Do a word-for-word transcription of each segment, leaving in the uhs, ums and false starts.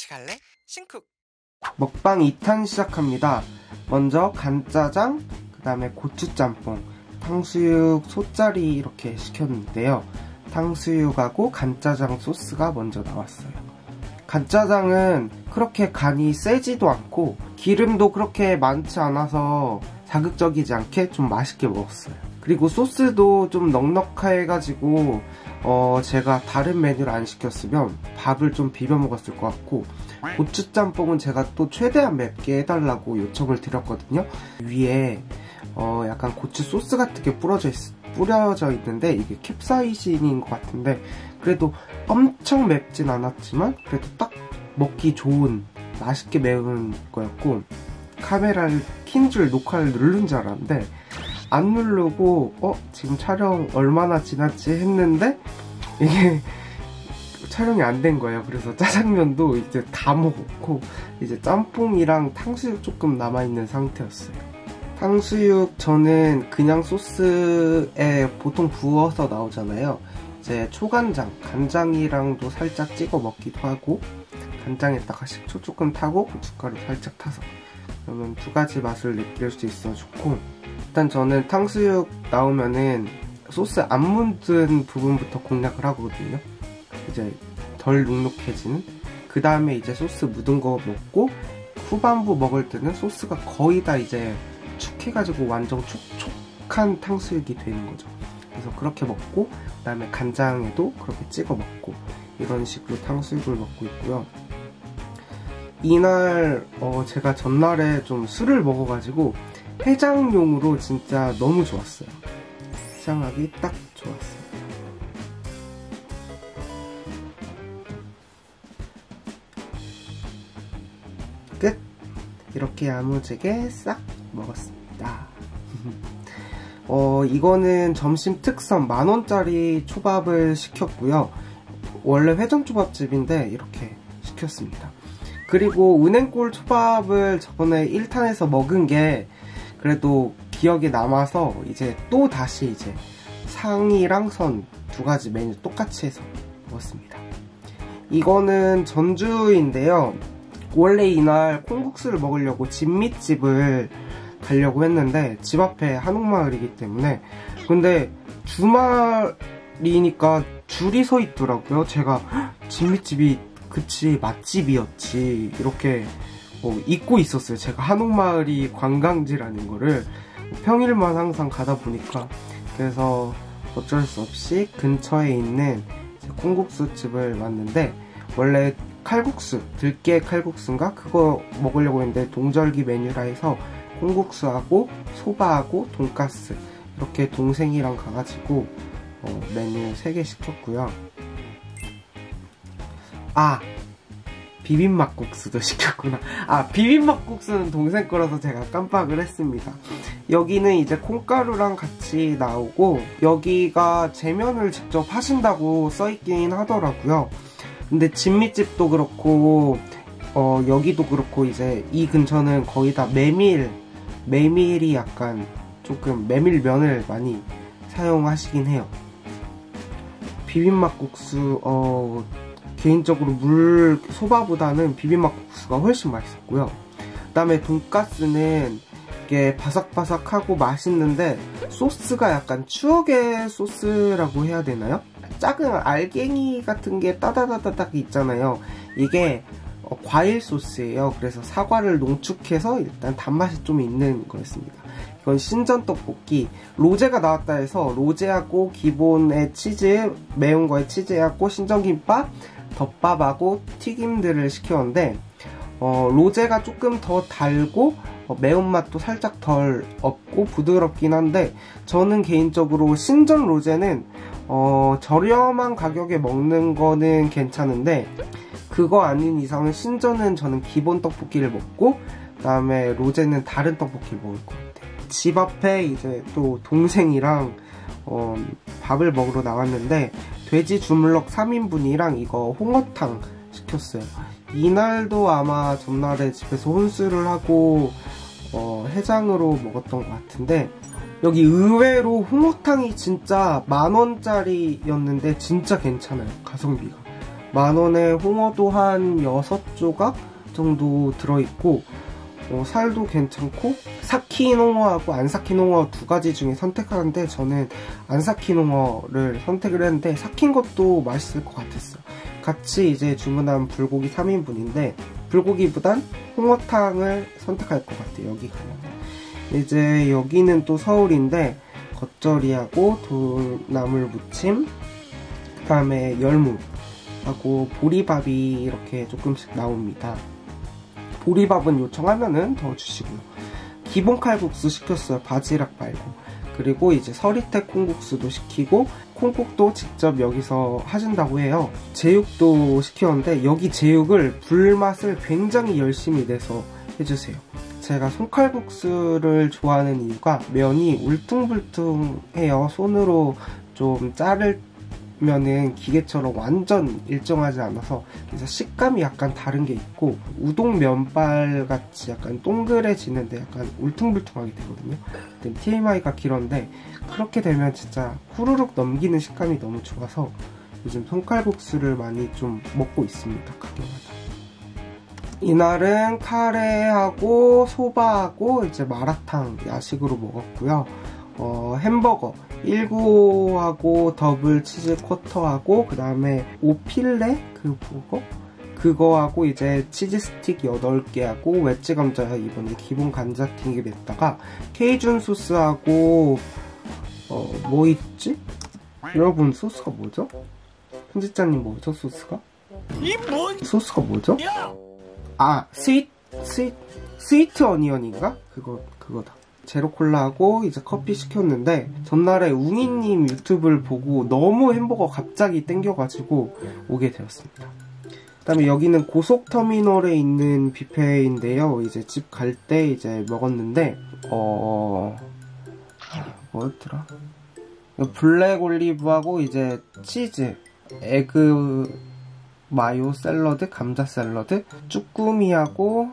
같이 갈래? 신쿡! 먹방 이 탄 시작합니다. 먼저 간짜장, 그 다음에 고추짬뽕, 탕수육 소짜리 이렇게 시켰는데요. 탕수육하고 간짜장 소스가 먼저 나왔어요. 간짜장은 그렇게 간이 세지도 않고 기름도 그렇게 많지 않아서 자극적이지 않게 좀 맛있게 먹었어요. 그리고 소스도 좀 넉넉해가지고 어 제가 다른 메뉴를 안 시켰으면 밥을 좀 비벼 먹었을 것 같고, 고추짬뽕은 제가 또 최대한 맵게 해달라고 요청을 드렸거든요. 위에 어 약간 고추 소스 같은 게 뿌려져, 있, 뿌려져 있는데 이게 캡사이신인 것 같은데 그래도 엄청 맵진 않았지만 그래도 딱 먹기 좋은 맛있게 매운 거였고, 카메라를 킨 줄 녹화를 누른 줄 알았는데 안 누르고 어? 지금 촬영 얼마나 지났지 했는데 이게 촬영이 안 된 거예요. 그래서 짜장면도 이제 다 먹었고 이제 짬뽕이랑 탕수육 조금 남아있는 상태였어요. 탕수육 저는 그냥 소스에 보통 부어서 나오잖아요. 이제 초간장, 간장이랑도 살짝 찍어 먹기도 하고, 간장에다가 식초 조금 타고 고춧가루 살짝 타서, 그러면 두 가지 맛을 느낄 수 있어 좋고, 일단 저는 탕수육 나오면은 소스 안 묻은 부분부터 공략을 하거든요. 이제 덜 눅눅해지는, 그 다음에 이제 소스 묻은 거 먹고, 후반부 먹을 때는 소스가 거의 다 이제 축 해가지고 완전 촉촉한 탕수육이 되는 거죠. 그래서 그렇게 먹고, 그 다음에 간장에도 그렇게 찍어 먹고, 이런 식으로 탕수육을 먹고 있고요. 이날 어 제가 전날에 좀 술을 먹어가지고 해장용으로 진짜 너무 좋았어요. 해장하기 딱 좋았어요. 끝! 이렇게 야무지게 싹 먹었습니다. 어 이거는 점심 특선 만원짜리 초밥을 시켰고요. 원래 회전초밥집인데 이렇게 시켰습니다. 그리고 은행골 초밥을 저번에 일 탄에서 먹은 게 그래도 기억에 남아서 이제 또 다시 이제 상이랑 선 두 가지 메뉴 똑같이 해서 먹었습니다. 이거는 전주인데요. 원래 이날 콩국수를 먹으려고 진미집을 가려고 했는데 집 앞에 한옥마을이기 때문에, 근데 주말이니까 줄이 서 있더라고요. 제가 진미집이 그치 맛집이었지 이렇게 뭐 잊고 있었어요. 제가 한옥마을이 관광지라는 거를 평일만 항상 가다 보니까. 그래서 어쩔 수 없이 근처에 있는 콩국수 집을 왔는데, 원래 칼국수, 들깨 칼국수인가? 그거 먹으려고 했는데 동절기 메뉴라 해서 콩국수하고 소바하고 돈가스 이렇게 동생이랑 가가지고 어, 메뉴 세 개 시켰고요. 아! 비빔막국수도 시켰구나. 아, 비빔막국수는 동생 거라서 제가 깜빡을 했습니다. 여기는 이제 콩가루랑 같이 나오고, 여기가 재면을 직접 하신다고 써있긴 하더라고요. 근데 진미집도 그렇고 어 여기도 그렇고 이제 이 근처는 거의 다 메밀 메밀이 약간 조금 메밀면을 많이 사용하시긴 해요. 비빔막국수 어 개인적으로 물 소바보다는 비빔막국수가 훨씬 맛있었고요. 그 다음에 돈가스는 이게 바삭바삭하고 맛있는데 소스가 약간 추억의 소스라고 해야 되나요? 작은 알갱이 같은 게 따다다다닥 있잖아요. 이게 어, 과일 소스예요. 그래서 사과를 농축해서 일단 단맛이 좀 있는 거였습니다. 이건 신전 떡볶이, 로제가 나왔다 해서 로제하고 기본의 치즈, 매운 거에 치즈하고 신전김밥, 덮밥하고 튀김들을 시켰는데 어, 로제가 조금 더 달고 어, 매운맛도 살짝 덜 없고 부드럽긴 한데, 저는 개인적으로 신전 로제는 어, 저렴한 가격에 먹는 거는 괜찮은데 그거 아닌 이상은 신전은 저는 기본 떡볶이를 먹고 그 다음에 로제는 다른 떡볶이를 먹을 것 같아요. 집 앞에 이제 또 동생이랑 어, 밥을 먹으러 나왔는데 돼지 주물럭 삼 인분이랑 이거 홍어탕 시켰어요. 이날도 아마 전날에 집에서 혼술을 하고 어, 해장으로 먹었던 것 같은데, 여기 의외로 홍어탕이 진짜 만원짜리였는데 진짜 괜찮아요. 가성비가 만원에 홍어도 한 여섯 조각 정도 들어있고, 어, 살도 괜찮고, 삭힌 홍어하고 안 삭힌 홍어 두 가지 중에 선택하는데 저는 안 삭힌 홍어를 선택을 했는데 삭힌 것도 맛있을 것 같았어요. 같이 이제 주문한 불고기 삼 인분인데 불고기보단 홍어탕을 선택할 것 같아요. 여기 가면. 이제 여기는 또 서울인데 겉절이하고 돌나물 무침, 그 다음에 열무하고 보리밥이 이렇게 조금씩 나옵니다. 보리밥은 요청하면은 더 주시고요. 기본 칼국수 시켰어요. 바지락 말고. 그리고 이제 서리태 콩국수도 시키고 콩국도 직접 여기서 하신다고 해요. 제육도 시켰는데 여기 제육을 불맛을 굉장히 열심히 내서 해주세요. 제가 손칼국수를 좋아하는 이유가 면이 울퉁불퉁해요. 손으로 좀 자르면은 기계처럼 완전 일정하지 않아서, 그래서 식감이 약간 다른 게 있고 우동 면발 같이 약간 동그래지는데 약간 울퉁불퉁하게 되거든요. 티엠아이가 길었는데 그렇게 되면 진짜 후루룩 넘기는 식감이 너무 좋아서 요즘 손칼국수를 많이 좀 먹고 있습니다. 가게마다. 이날은 카레하고 소바하고 이제 마라탕 야식으로 먹었고요. 어, 햄버거 일구하고 더블 치즈 쿼터하고 그 다음에 오필레 그 버거? 그거하고 이제 치즈 스틱 여덟 개하고 웨지 감자 이번에 기본 감자튀김에다가 케이준 소스하고 어, 뭐 있지? 여러분 소스가 뭐죠? 편집자님 뭐죠 소스가? 이 뭔? 소스가 뭐죠? 아 스윗 스윗 스위트 어니언인가? 그거 그거다. 제로콜라하고 이제 커피 시켰는데 전날에 웅이님 유튜브를 보고 너무 햄버거 갑자기 땡겨가지고 오게 되었습니다. 그 다음에 여기는 고속터미널에 있는 뷔페인데요. 이제 집 갈 때 이제 먹었는데 어... 뭐였더라? 블랙 올리브하고 이제 치즈, 에그 마요 샐러드, 감자 샐러드, 쭈꾸미하고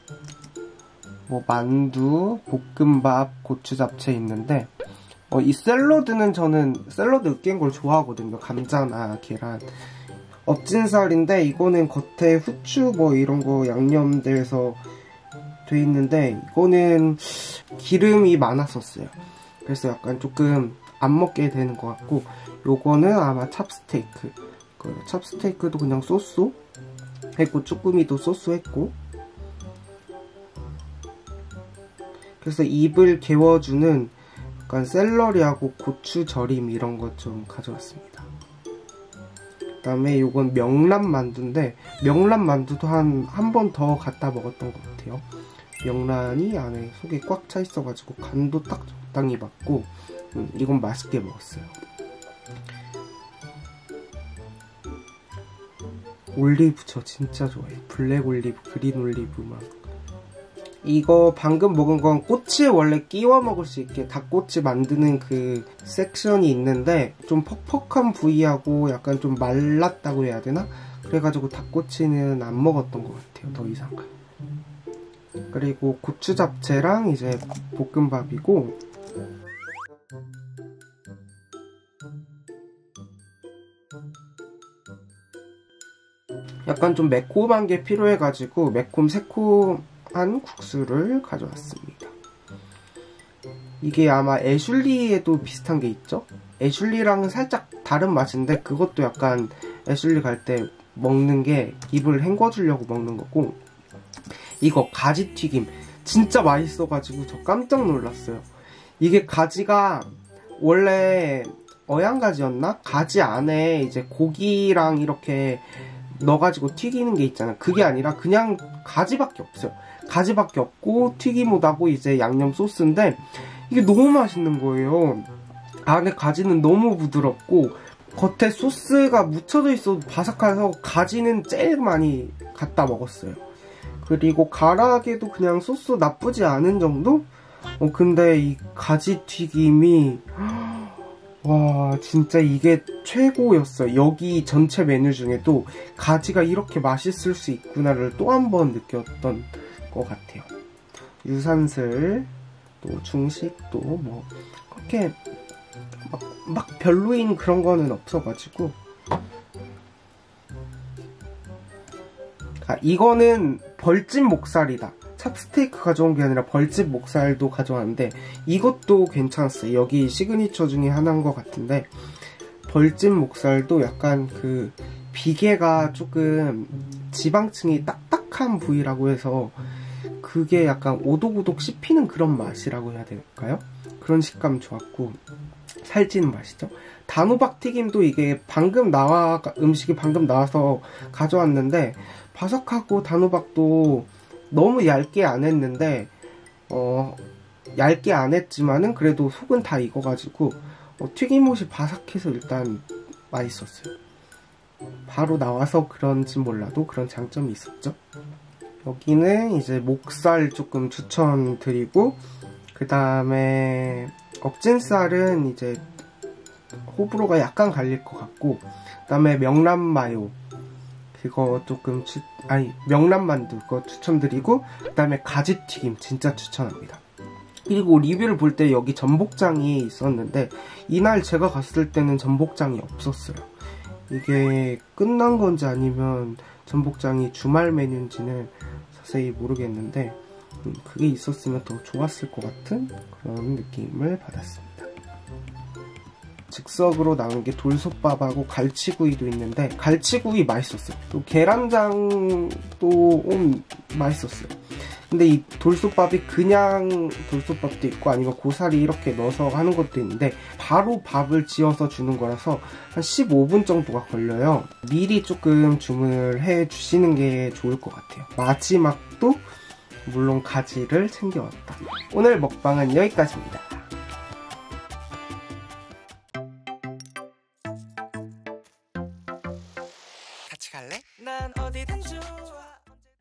뭐 만두, 볶음밥, 고추 잡채 있는데 어, 이 샐러드는 저는 샐러드 으깬 걸 좋아하거든요. 감자나 계란. 엎진살인데 이거는 겉에 후추 뭐 이런 거 양념돼서 돼 있는데 이거는 기름이 많았었어요. 그래서 약간 조금 안 먹게 되는 것 같고, 요거는 아마 찹스테이크. 그 찹스테이크도 그냥 소스 했고 쭈꾸미도 소스 했고, 그래서 입을 개워주는 약간 샐러리하고 고추 절임 이런 것 좀 가져왔습니다. 그 다음에 요건 명란 만두인데 명란 만두도 한 한 번 더 갖다 먹었던 것 같아요. 명란이 안에 속에 꽉 차 있어가지고 간도 딱 적당히 맞고 음, 이건 맛있게 먹었어요. 올리브 저 진짜 좋아해요. 블랙 올리브, 그린 올리브 막. 이거 방금 먹은 건 꼬치에 원래 끼워 먹을 수 있게 닭꼬치 만드는 그 섹션이 있는데 좀 퍽퍽한 부위하고 약간 좀 말랐다고 해야 되나? 그래가지고 닭꼬치는 안 먹었던 것 같아요. 더 이상. 그리고 고추 잡채랑 이제 볶음밥이고, 약간 좀 매콤한 게 필요해가지고 매콤 새콤한 국수를 가져왔습니다. 이게 아마 애슐리에도 비슷한 게 있죠? 애슐리랑은 살짝 다른 맛인데 그것도 약간 애슐리 갈 때 먹는 게 입을 헹궈주려고 먹는 거고, 이거 가지튀김 진짜 맛있어가지고 저 깜짝 놀랐어요. 이게 가지가 원래 어양가지였나? 가지 안에 이제 고기랑 이렇게 넣어가지고 튀기는 게 있잖아요. 그게 아니라 그냥 가지밖에 없어요. 가지밖에 없고 튀김옷하고 이제 양념 소스인데 이게 너무 맛있는 거예요. 안에 가지는 너무 부드럽고 겉에 소스가 묻혀져 있어도 바삭해서 가지는 제일 많이 갖다 먹었어요. 그리고 가라아게도 그냥 소스 나쁘지 않은 정도? 어 근데 이 가지튀김이 와 진짜 이게 최고였어요. 여기 전체 메뉴 중에도 가지가 이렇게 맛있을 수 있구나를 또 한 번 느꼈던 것 같아요. 유산슬 또 중식도 뭐 그렇게 막, 막 별로인 그런 거는 없어가지고 아, 이거는 벌집 목살이다. 찹스테이크 가져온 게 아니라 벌집 목살도 가져왔는데 이것도 괜찮았어요. 여기 시그니처 중에 하나인 것 같은데 벌집 목살도 약간 그 비계가 조금 지방층이 딱딱한 부위라고 해서 그게 약간 오독오독 씹히는 그런 맛이라고 해야 될까요? 그런 식감 좋았고 살찌는 맛이죠. 단호박 튀김도 이게 방금 나와 음식이 방금 나와서 가져왔는데 바삭하고 단호박도 너무 얇게 안 했는데 어 얇게 안 했지만은 그래도 속은 다 익어가지고 어, 튀김옷이 바삭해서 일단 맛있었어요. 바로 나와서 그런지 몰라도 그런 장점이 있었죠. 여기는 이제 목살 조금 추천드리고 그 다음에 억진살은 이제 호불호가 약간 갈릴 것 같고 그 다음에 명란마요 그거 조금 추, 아니 명란만두 그거 추천드리고 그 다음에 가지튀김 진짜 추천합니다. 그리고 리뷰를 볼 때 여기 전복장이 있었는데 이날 제가 갔을 때는 전복장이 없었어요. 이게 끝난 건지 아니면 전복장이 주말 메뉴인지는 자세히 모르겠는데 음, 그게 있었으면 더 좋았을 것 같은 그런 느낌을 받았습니다. 즉석으로 나온 게 돌솥밥하고 갈치구이도 있는데 갈치구이 맛있었어요. 또 계란장도 음, 맛있었어요. 근데 이 돌솥밥이 그냥 돌솥밥도 있고 아니면 고사리 이렇게 넣어서 하는 것도 있는데 바로 밥을 지어서 주는 거라서 한 십오 분 정도가 걸려요. 미리 조금 주문을 해 주시는 게 좋을 것 같아요. 마지막도 물론 가지를 챙겨왔다. 오늘 먹방은 여기까지입니다. 같이 갈래? 난 어디든